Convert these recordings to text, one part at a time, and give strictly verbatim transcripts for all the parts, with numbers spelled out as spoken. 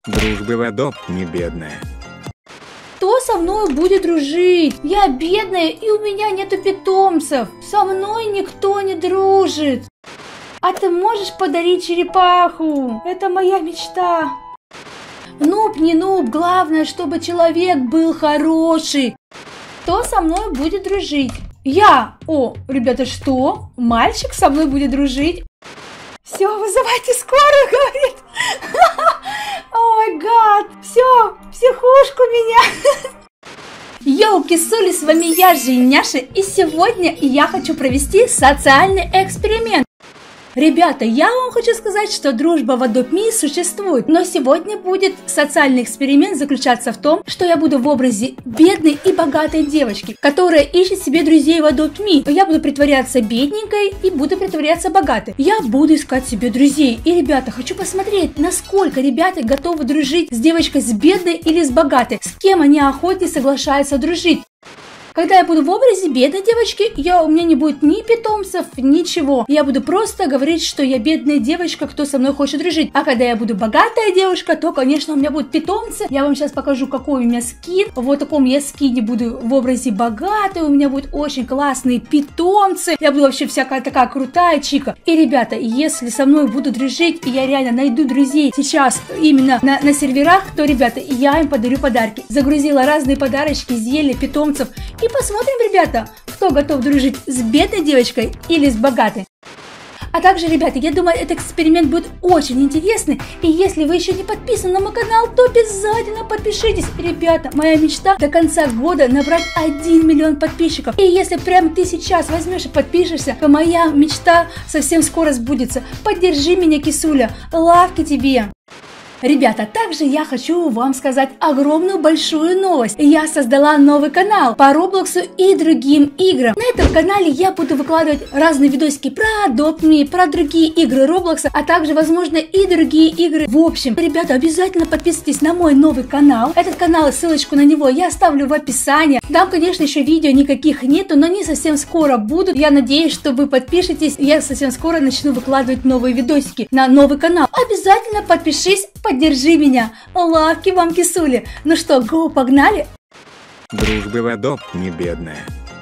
Дружба в Adopt не бедная. Кто со мной будет дружить? Я бедная, и у меня нету питомцев. Со мной никто не дружит. А ты можешь подарить черепаху? Это моя мечта. Нуб, не нуб, главное, чтобы человек был хороший. Кто со мной будет дружить? Я. О, ребята, что? Мальчик со мной будет дружить? Все, вызывайте скорую, говорит. О май гад. Все, психушку меня. Йоу, кисули, с вами я, Женяша, и сегодня я хочу провести социальный эксперимент. Ребята, я вам хочу сказать, что дружба в Adopt Me существует, но сегодня будет социальный эксперимент заключаться в том, что я буду в образе бедной и богатой девочки, которая ищет себе друзей в Adopt Me. Я буду притворяться бедненькой и буду притворяться богатой. Я буду искать себе друзей. И, ребята, хочу посмотреть, насколько ребята готовы дружить с девочкой с бедной или с богатой, с кем они охотнее соглашаются дружить. Когда я буду в образе бедной девочки, я, у меня не будет ни питомцев, ничего. Я буду просто говорить, что я бедная девочка, кто со мной хочет дружить. А когда я буду богатая девушка, то, конечно, у меня будут питомцы. Я вам сейчас покажу, какой у меня скин. Вот таком я скине буду в образе богатой. У меня будут очень классные питомцы. Я буду вообще всякая такая крутая чика. И, ребята, если со мной будут дружить, и я реально найду друзей сейчас именно на, на серверах, то, ребята, я им подарю подарки. Загрузила разные подарочки, зелья, питомцев. И посмотрим, ребята, кто готов дружить с бедной девочкой или с богатой. А также, ребята, я думаю, этот эксперимент будет очень интересный. И если вы еще не подписаны на мой канал, то обязательно подпишитесь. Ребята, моя мечта до конца года набрать один миллион подписчиков. И если прямо ты сейчас возьмешь и подпишешься, то моя мечта совсем скоро сбудется. Поддержи меня, кисуля. Лавки тебе. Ребята, также я хочу вам сказать огромную большую новость. Я создала новый канал по Роблоксу и другим играм. На этом канале я буду выкладывать разные видосики про Adopt Me, про другие игры Роблокса, а также, возможно, и другие игры. В общем, ребята, обязательно подписывайтесь на мой новый канал. Этот канал, ссылочку на него я оставлю в описании. Там, конечно, еще видео никаких нету, но они совсем скоро будут. Я надеюсь, что вы подпишетесь. Я совсем скоро начну выкладывать новые видосики на новый канал. Обязательно подпишись. Поддержи меня. Лавки вам, кисули. Ну что, го, погнали? Дружба в Adopt не бедная.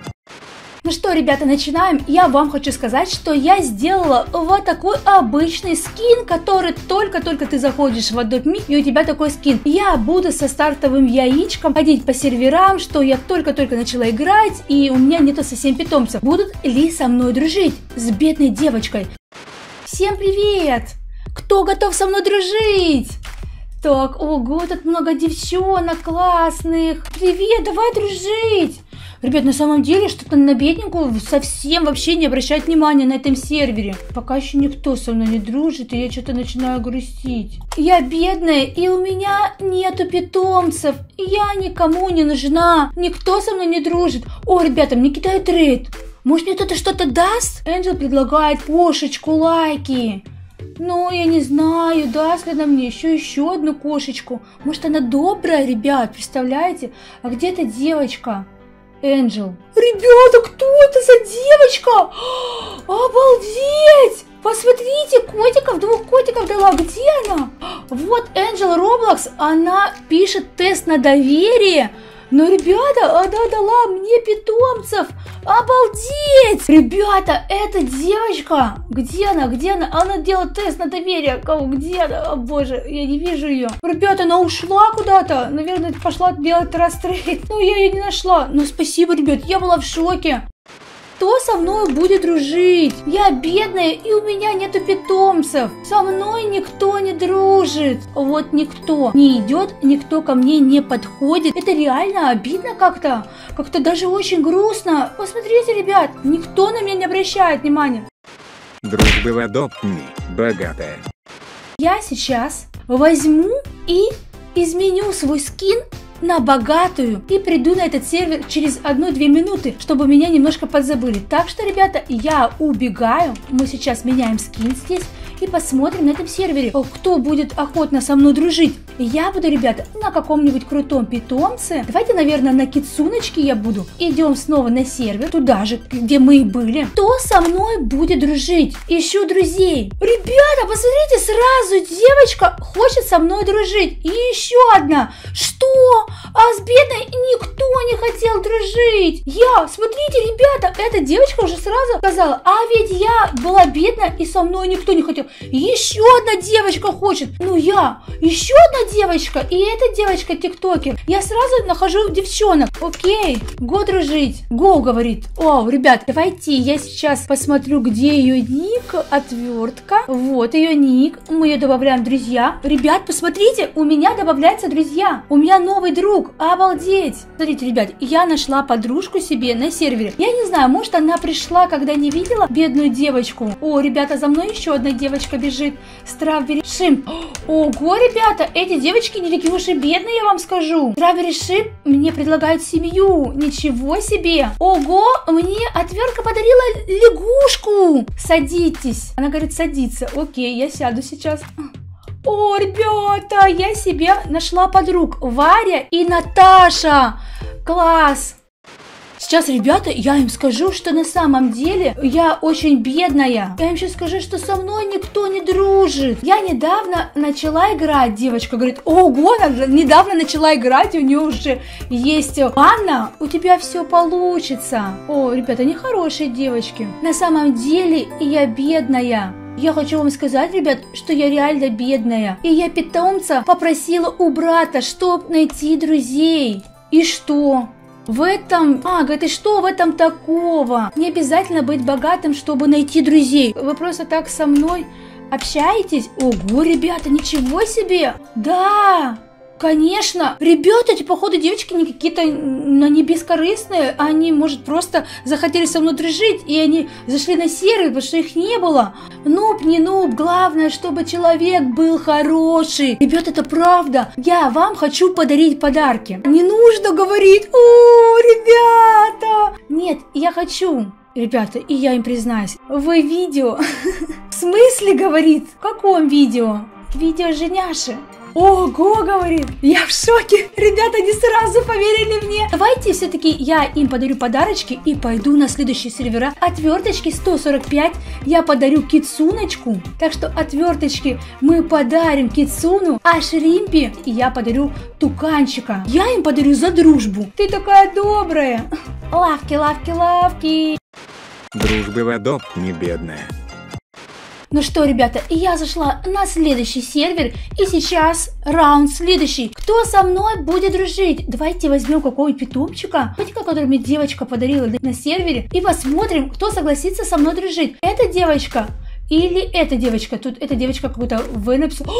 Ну что, ребята, начинаем. Я вам хочу сказать, что я сделала вот такой обычный скин, который только-только ты заходишь в Adopt Me, и у тебя такой скин. Я буду со стартовым яичком ходить по серверам, что я только-только начала играть, и у меня нету совсем питомцев. Будут ли со мной дружить с бедной девочкой? Всем привет! Кто готов со мной дружить? Так, ого, тут много девчонок классных. Привет, давай дружить. Ребят, на самом деле, что-то на бедненькую совсем вообще не обращать внимания на этом сервере. Пока еще никто со мной не дружит, и я что-то начинаю грустить. Я бедная, и у меня нету питомцев. Я никому не нужна. Никто со мной не дружит. О, ребята, мне кидают рейд. Может, мне кто-то что-то даст? Энджел предлагает кошечку, лайки. Ну, я не знаю, даст ли она мне еще еще одну кошечку. Может, она добрая, ребят, представляете? А где эта девочка? Энджел. Ребята, кто это за девочка? Обалдеть! Посмотрите, котиков, двух котиков дала. Где она? Вот Энджел Роблокс, она пишет тест на доверие. Но, ребята, она дала мне питомцев. Обалдеть! Ребята, эта девочка. Где она? Где она? Она делает тест на доверие. Кого? Где она? О, боже, я не вижу ее. Ребята, она ушла куда-то. Наверное, пошла делать растрейд. Но я ее не нашла. Но спасибо, ребят, я была в шоке. Кто со мной будет дружить? Я бедная, и у меня нету питомцев. Со мной никто не дружит. Вот никто не идет, никто ко мне не подходит. Это реально обидно как-то. Как-то даже очень грустно. Посмотрите, ребят, никто на меня не обращает внимания. Дружба в Adopt Me богатая. Я сейчас возьму и изменю свой скин на богатую и приду на этот сервер через одну-две минуты, чтобы меня немножко подзабыли. Так что, ребята, я убегаю. Мы сейчас меняем скин здесь и посмотрим на этом сервере, кто будет охотно со мной дружить. Я буду, ребята, на каком-нибудь крутом питомце. Давайте, наверное, на кицуночке я буду. Идем снова на сервер, туда же, где мы и были. Кто со мной будет дружить? Ищу друзей. Ребята, посмотрите, сразу девочка хочет со мной дружить. И еще одна. Что? А с бедной никто не хотел дружить. Я, смотрите, ребята, эта девочка уже сразу сказала, а ведь я была бедная и со мной никто не хотел. Еще одна девочка хочет. Ну я, еще одна девочка, и эта девочка тиктокер. Я сразу нахожу девчонок. Окей, го дружить. Го, говорит. О, ребят, давайте я сейчас посмотрю, где ее ник. Отвертка. Вот ее ник. Мы ее добавляем в друзья. Ребят, посмотрите, у меня добавляются друзья. У меня новый друг. Обалдеть. Смотрите, ребят, я нашла подружку себе на сервере. Я не знаю, может она пришла, когда не видела бедную девочку. О, ребята, за мной еще одна девочка бежит. Strawberry Shrimp. Ого, ребята, эти девочки не такие уж и бедные, я вам скажу. Strawberry Shrimp мне предлагают семью. Ничего себе. Ого, мне отвертка подарила лягушку. Садитесь. Она говорит, садиться. Окей, я сяду сейчас. О, ребята, я себе нашла подруг. Варя и Наташа. Класс. Сейчас, ребята, я им скажу, что на самом деле я очень бедная. Я им сейчас скажу, что со мной никто не дружит. Я недавно начала играть. Девочка говорит, ого, она недавно начала играть, у нее уже есть ванна. У тебя все получится. О, ребята, они хорошие девочки. На самом деле я бедная. Я хочу вам сказать, ребят, что я реально бедная. И я питомца попросила у брата, чтобы найти друзей. И что? В этом... А, говорит, и что в этом такого? Не обязательно быть богатым, чтобы найти друзей. Вы просто так со мной общаетесь? Ого, ребята, ничего себе! Да! Конечно, ребята, эти, походу, девочки не какие-то, они бескорыстные, они, может, просто захотели со мной дружить, и они зашли на сервер, потому что их не было. Нуб, не нуб, главное, чтобы человек был хороший. Ребята, это правда. Я вам хочу подарить подарки. Не нужно говорить, о, ребята. Нет, я хочу. Ребята, и я им признаюсь, вы видео, в смысле, говорит, в каком видео? Видео Женяши. Ого, говорит, я в шоке. Ребята, они сразу поверили мне. Давайте все-таки я им подарю подарочки и пойду на следующие сервера. Отверточки сто сорок пять я подарю кицуночку. Так что отверточки мы подарим кицуну, а шримпи я подарю туканчика. Я им подарю за дружбу. Ты такая добрая. Лавки, лавки, лавки. Дружбы в адоп не бедная. Ну что, ребята, я зашла на следующий сервер, и сейчас раунд следующий. Кто со мной будет дружить? Давайте возьмем какого-нибудь питомчика, который мне девочка подарила на сервере, и посмотрим, кто согласится со мной дружить. Эта девочка или эта девочка? Тут эта девочка какую-то В написала.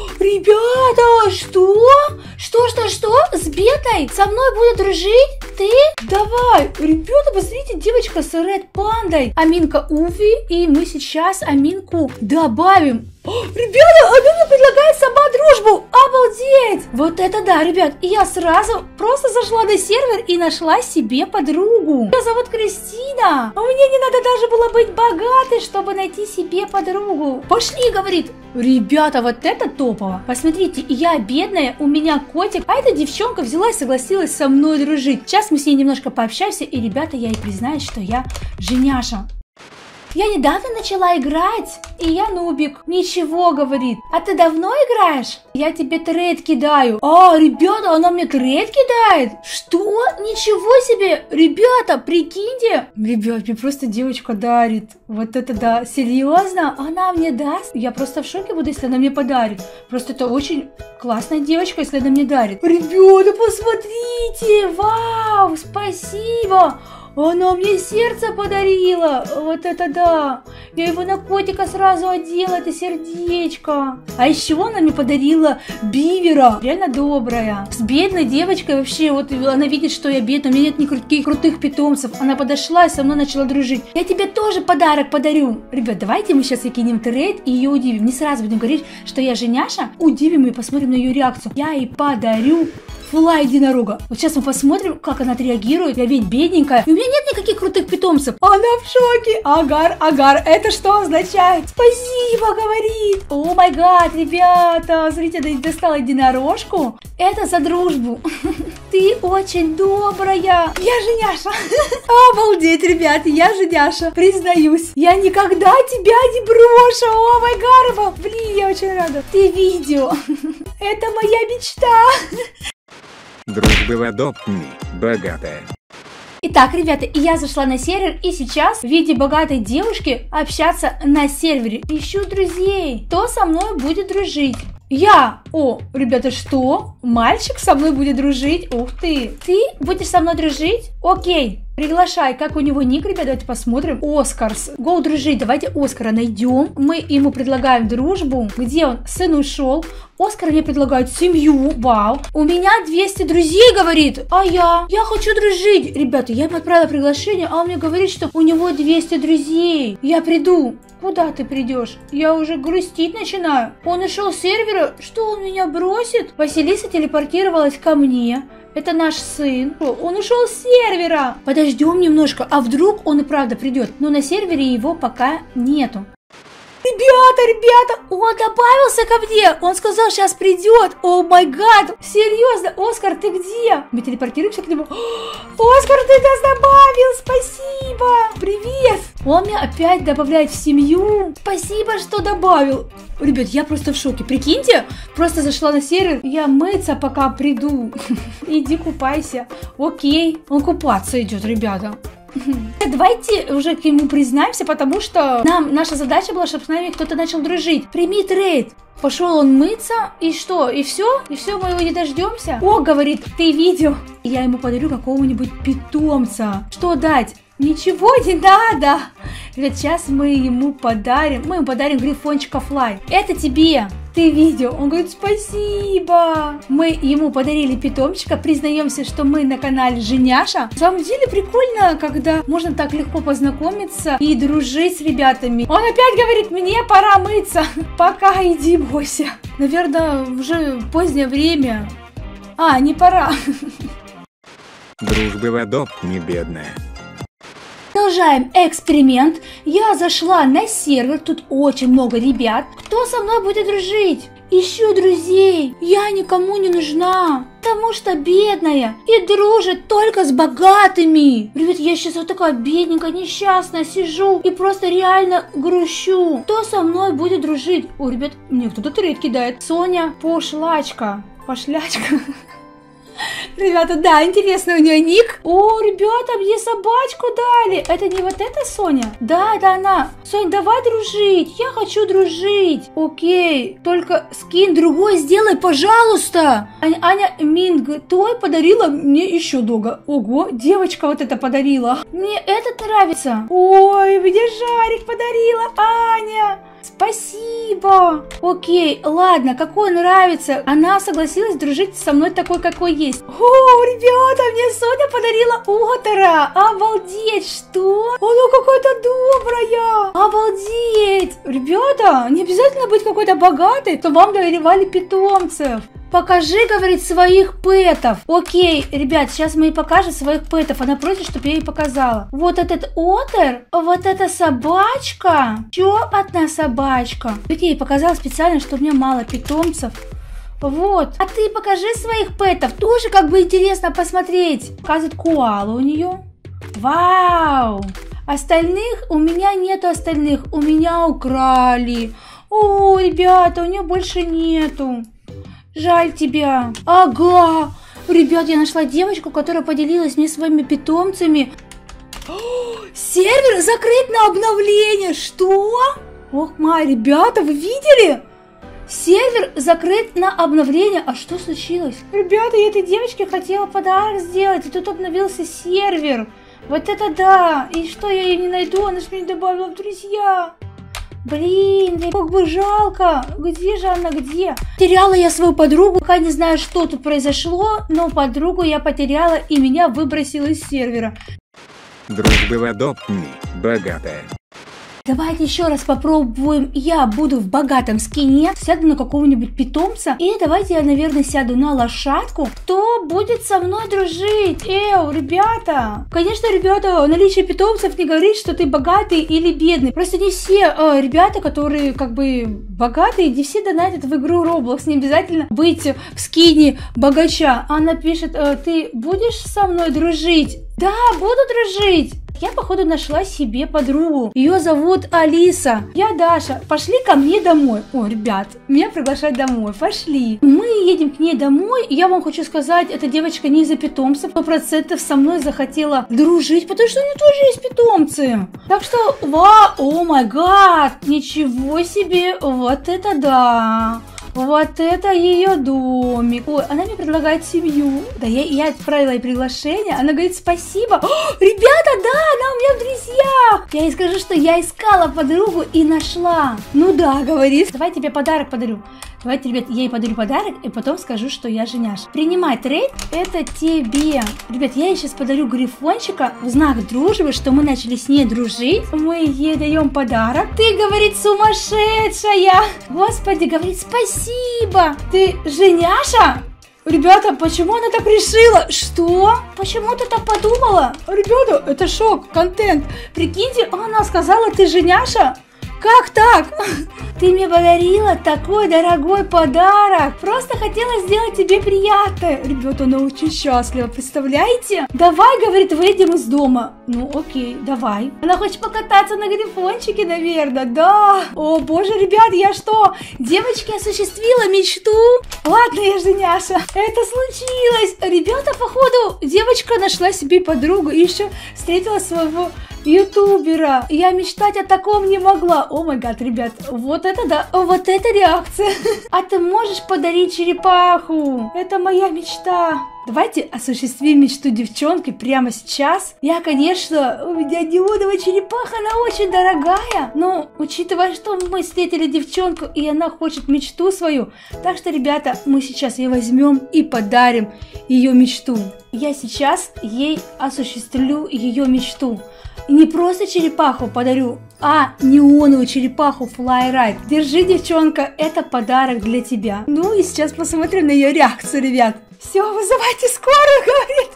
Ребята, что? Что, что, что? С бедной со мной будет дружить? Ты? Давай. Ребята, посмотрите, девочка с Ред Пандой. Аминка Уфи. И мы сейчас Аминку добавим. Ребята, она мне предлагает сама дружбу. Обалдеть. Вот это да, ребят. И я сразу просто зашла на сервер и нашла себе подругу. Ее зовут Кристина. А мне не надо даже было быть богатой, чтобы найти себе подругу. Пошли, говорит. Ребята, вот это топово. Посмотрите, я бедная, у меня котик. А эта девчонка взяла и согласилась со мной дружить. Сейчас мы с ней немножко пообщаемся. И, ребята, я ей признаюсь, что я Женяша. Я недавно начала играть, и я нубик. Ничего, говорит. А ты давно играешь? Я тебе трейд кидаю. А, ребята, она мне трейд кидает? Что? Ничего себе. Ребята, прикиньте. Ребят, мне просто девочка дарит. Вот это да. Серьезно? Она мне даст? Я просто в шоке буду, если она мне подарит. Просто это очень классная девочка, если она мне дарит. Ребята, посмотрите. Вау, спасибо. Она мне сердце подарила. Вот это да. Я его на котика сразу одела, это сердечко. А еще она мне подарила бивера. Реально добрая. С бедной девочкой вообще, вот она видит, что я бедная, у меня нет никаких крутых питомцев. Она подошла и со мной начала дружить. Я тебе тоже подарок подарю. Ребят, давайте мы сейчас закинем трейд и ее удивим. Не сразу будем говорить, что я Женяша. Удивим и посмотрим на ее реакцию. Я ей подарю Флай единорога. Вот сейчас мы посмотрим, как она отреагирует. Я ведь бедненькая. И у меня нет никаких крутых питомцев. Она в шоке. Агар, агар. Это что означает? Спасибо, говорит. О май гад, ребята. Смотрите, она достала единорожку. Это за дружбу. Ты очень добрая. Я женяша. Обалдеть, ребят, я женяша. Признаюсь, я никогда тебя не брошу. О май гад. Блин, я очень рада. Ты видео. Это моя мечта. Дружба в Adopt.me. Богатая. Итак, ребята, я зашла на сервер, и сейчас в виде богатой девушки общаться на сервере. Ищу друзей. Кто со мной будет дружить? Я. О, ребята, что? Мальчик со мной будет дружить? Ух ты. Ты будешь со мной дружить? Окей. Приглашай. Как у него ник, ребята, давайте посмотрим. Оскарс. Гоу дружить. Давайте Оскара найдем. Мы ему предлагаем дружбу. Где он? Сын ушел. Оскар мне предлагает семью. Вау. У меня двести друзей, говорит. А я? Я хочу дружить. Ребята, я ему отправила приглашение, а он мне говорит, что у него двести друзей. Я приду. Куда ты придешь? Я уже грустить начинаю. Он ушел с сервера. Что он меня бросит? Василиса телепортировалась ко мне. Это наш сын. Он ушел с сервера. Подождем немножко. А вдруг он и правда придет? Но на сервере его пока нету. Ребята, ребята, он добавился ко мне. Он сказал, сейчас придет. О май гад. Серьезно, Оскар, ты где? Мы телепортируемся к нему. Оскар, ты нас добавил. Спасибо. Привет. Он меня опять добавляет в семью. Спасибо, что добавил. Ребят, я просто в шоке. Прикиньте, просто зашла на сервер. Я мыться пока приду. Иди купайся. Окей. Он купаться идет, ребята. Давайте уже к нему признаемся, потому что нам наша задача была, чтобы с нами кто-то начал дружить. Прими трейд. Пошел он мыться, и что? И все? И все, мы его не дождемся? О, говорит, ты видел? Я ему подарю какого-нибудь питомца. Что дать? Ничего не надо. Ребят, сейчас мы ему подарим. Мы ему подарим грифончика Флай. Это тебе. Ты видел? Он говорит, спасибо. Мы ему подарили питомчика. Признаемся, что мы на канале Женяша. На самом деле прикольно, когда можно так легко познакомиться и дружить с ребятами. Он опять говорит, мне пора мыться. Пока, иди бойся. Наверное, уже позднее время. А, не пора. Дружба в Adopt.me, бедная. Продолжаем эксперимент. Я зашла на сервер, тут очень много ребят. Кто со мной будет дружить? Ищу друзей. Я никому не нужна, потому что бедная и дружит только с богатыми. Ребят, я сейчас вот такая бедненькая, несчастная, сижу и просто реально грущу. Кто со мной будет дружить? О, ребят, мне кто-то трейд кидает. Соня пошлачка. Пошлячка. Ребята, да, интересно у нее ник. О, ребята, мне собачку дали. Это не вот эта Соня? Да, это она. Сонь, давай дружить. Я хочу дружить. Окей, только скин другой сделай, пожалуйста. Аня, Аня Минг той подарила мне еще дога. Ого, девочка вот это подарила. Мне этот нравится. Ой, мне Жарик подарила. Аня. Спасибо. Окей, ладно, какой нравится. Она согласилась дружить со мной такой, какой есть. О, ребята, мне Соня подарила Отера. Обалдеть, что? Она какая-то добрая. Обалдеть. Ребята, не обязательно быть какой-то богатой, то вам доверивали питомцев. Покажи, говорит, своих пэтов. Окей, ребят, сейчас мы ей покажем своих пэтов. Она просит, чтобы я ей показала. Вот этот Отер, вот эта собачка. Еще одна собачка. Я ей показала специально, что у меня мало питомцев. Вот. А ты покажи своих пэтов. Тоже как бы интересно посмотреть. Показывает коалу у нее. Вау. Остальных у меня нету остальных. У меня украли. О, ребята, у нее больше нету. Жаль тебя. Ага. Ребят, я нашла девочку, которая поделилась мне своими питомцами. О, сервер закрыт на обновление. Что? Ох, мои ребята, вы видели? Сервер закрыт на обновление. А что случилось? Ребята, я этой девочке хотела подарок сделать, и тут обновился сервер. Вот это да. И что, я ее не найду? Она же меня не добавила в друзья. Блин, как бы жалко. Где же она, где? Теряла я свою подругу. Пока не знаю, что тут произошло, но подругу я потеряла, и меня выбросило из сервера. Дружба в Adopt.me, богатая. давайте еще раз попробуем. Я буду в богатом скине, сяду на какого-нибудь питомца. И давайте я, наверное, сяду на лошадку. Кто будет со мной дружить? Эу, ребята. Конечно, ребята, наличие питомцев не говорит, что ты богатый или бедный. Просто не все э, ребята, которые как бы богатые, не все донатят в игру Roblox. Не обязательно быть в скине богача. Она пишет, э, ты будешь со мной дружить? Да, буду дружить. Я, походу, нашла себе подругу. Ее зовут Алиса. Я Даша. Пошли ко мне домой. О, ребят, меня приглашают домой. Пошли. Мы едем к ней домой. И я вам хочу сказать, эта девочка не из-за питомцев. Сто процентов со мной захотела дружить, потому что у нее тоже есть питомцы. Так что, вау, о май гад, ничего себе. Вот это да. Вот это ее домик. Ой, она мне предлагает семью. Да, я, я отправила ей приглашение. Она говорит, спасибо. О, ребята, да, она у меня в друзьях. Я ей скажу, что я искала подругу и нашла. Ну да, говорит. Давай тебе подарок подарю. Давайте, ребят, я ей подарю подарок и потом скажу, что я женяш. Принимай трейд, это тебе. Ребят, я ей сейчас подарю грифончика в знак дружбы, что мы начали с ней дружить. Мы ей даем подарок. Ты, говорит, сумасшедшая. Господи, говорит, спасибо. Ты женяша? Ребята, почему она так решила? Что? Почему ты так подумала? Ребята, это шок, контент. Прикиньте, она сказала, ты женяша? Как так? Ты мне подарила такой дорогой подарок. Просто хотела сделать тебе приятное. Ребята, она очень счастлива, представляете? Давай, говорит, выйдем из дома. Ну, окей, давай. Она хочет покататься на грифончике, наверное, да. О, боже, ребят, я что, девочки, осуществила мечту? Ладно, я женяша. Это случилось. Ребята, походу, девочка нашла себе подругу и еще встретила своего ютубера. Я мечтать о таком не могла. О май гад, ребят, вот это да, вот это реакция. А ты можешь подарить черепаху? Это моя мечта. Давайте осуществим мечту девчонки прямо сейчас. Я, конечно, у меня неоновая черепаха, она очень дорогая. Но, учитывая, что мы встретили девчонку, и она хочет мечту свою, так что, ребята, мы сейчас ее возьмем и подарим ее мечту. Я сейчас ей осуществлю ее мечту. И не просто черепаху подарю, а неоновую черепаху Fly Ride. Держи, девчонка, это подарок для тебя. Ну и сейчас посмотрим на ее реакцию, ребят. Все, вызывайте скорую, говорит.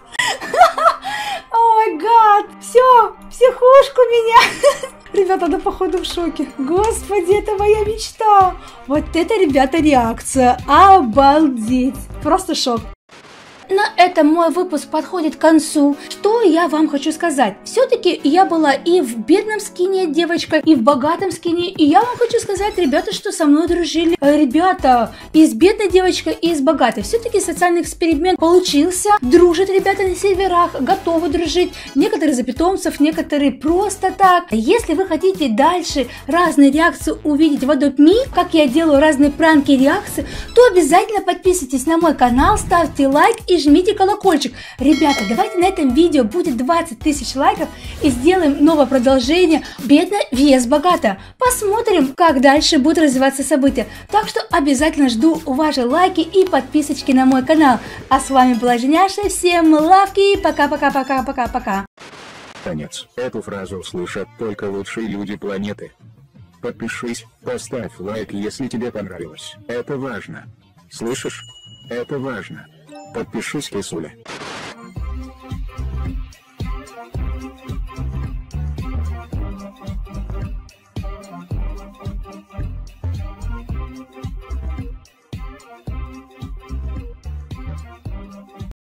О май гад. Все, психушку меня. Ребята, она походу в шоке. Господи, это моя мечта. Вот это, ребята, реакция. Обалдеть. Просто шок. На этом мой выпуск подходит к концу. Что я вам хочу сказать? Все-таки я была и в бедном скине девочкой, и в богатом скине. И я вам хочу сказать, ребята, что со мной дружили ребята и с бедной девочкой, и с богатой. Все-таки социальный эксперимент получился. Дружат ребята на серверах, готовы дружить. Некоторые за питомцев, некоторые просто так. Если вы хотите дальше разные реакции увидеть в Adopt Me, как я делаю разные пранки и реакции, то обязательно подписывайтесь на мой канал, ставьте лайк и жмите колокольчик. Ребята, давайте на этом видео будет двадцать тысяч лайков и сделаем новое продолжение «Бедно vs богато». Посмотрим, как дальше будут развиваться события. Так что обязательно жду ваши лайки и подписочки на мой канал. А с вами была Женяша. Всем лавки. Пока-пока-пока-пока-пока. Конец. Эту фразу услышат только лучшие люди планеты. Подпишись, поставь лайк, если тебе понравилось. Это важно. Слышишь? Это важно. Подпишись, кисуля.